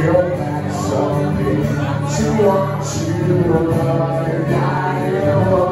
feel that something to want you, but I